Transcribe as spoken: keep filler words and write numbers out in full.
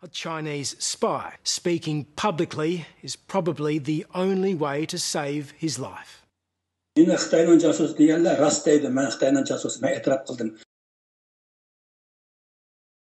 A Chinese spy speaking publicly is probably the only way to save his life. Meni Xitoyning josusi deganlar rost deydi. Men Xitoyning josusman e'tirof qildim.